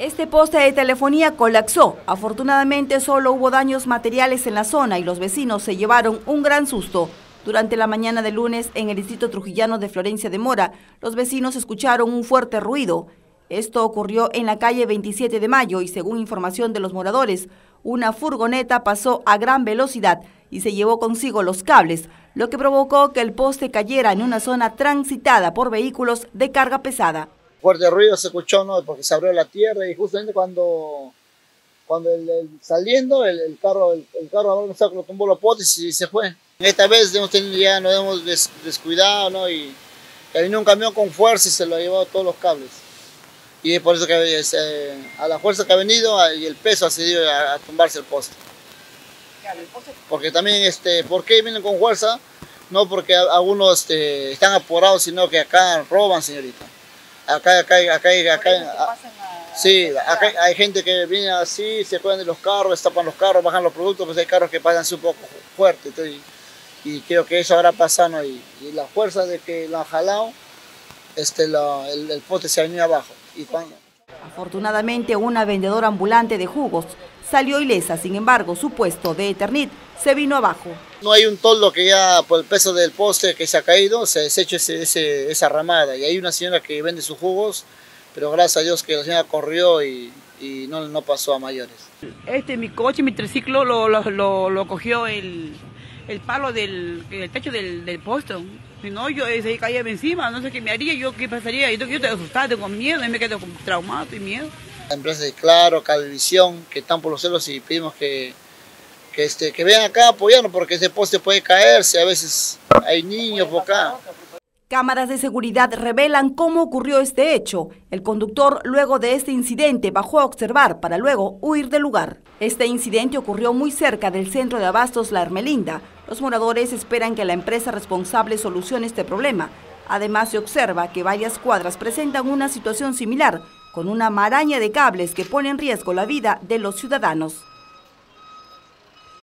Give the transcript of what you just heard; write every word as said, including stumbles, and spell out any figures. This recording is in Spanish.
Este poste de telefonía colapsó. Afortunadamente solo hubo daños materiales en la zona y los vecinos se llevaron un gran susto. Durante la mañana del lunes, en el distrito trujillano de Florencia de Mora, los vecinos escucharon un fuerte ruido. Esto ocurrió en la calle veintisiete de mayo y según información de los moradores, una furgoneta pasó a gran velocidad y se llevó consigo los cables, lo que provocó que el poste cayera en una zona transitada por vehículos de carga pesada. Fuerte ruido se escuchó, ¿no? Porque se abrió la tierra y justamente cuando, cuando el, el, saliendo el, el carro el, el carro lo tumbó los potes y se fue. Esta vez hemos tenido, ya nos hemos des, descuidado, ¿no? Y vino un camión con fuerza y se lo ha llevado todos los cables. Y es por eso que eh, a la fuerza que ha venido y el peso ha cedido a, a tumbarse el poste. Porque también, este, ¿por qué vienen con fuerza? No porque algunos este, están apurados, sino que acá roban, señorita. Acá, acá, acá, acá, acá sí, acá hay gente que viene así, se cuelgan de los carros, tapan los carros, bajan los productos, pues hay carros que pasan así un poco fuerte. Entonces, y creo que eso habrá pasado, ¿no? y, y la fuerza de que lo han jalado, este, lo, el, el poste se ha venido abajo. Y cuando... Afortunadamente, una vendedora ambulante de jugos salió ilesa, sin embargo, su puesto de Eternit se vino abajo. No hay un toldo que ya por el peso del poste que se ha caído, se ha deshecho ese, ese, esa ramada. Y hay una señora que vende sus jugos, pero gracias a Dios que la señora corrió y, y no, no pasó a mayores. Este, mi coche, mi triciclo lo, lo, lo, lo cogió el, el palo del el techo del, del poste. Si no, yo se caía encima, no sé qué me haría, yo qué pasaría. Yo, yo estoy asustada, tengo miedo, y me quedo traumado y miedo. La empresa de Claro, Cablevisión, que están por los celos y pedimos que, que, este, que vean acá a apoyarnos porque ese poste puede caerse, a veces hay niños por acá. Cámaras de seguridad revelan cómo ocurrió este hecho. El conductor, luego de este incidente, bajó a observar para luego huir del lugar. Este incidente ocurrió muy cerca del centro de abastos La Hermelinda. Los moradores esperan que la empresa responsable solucione este problema. Además, se observa que varias cuadras presentan una situación similar, con una maraña de cables que pone en riesgo la vida de los ciudadanos.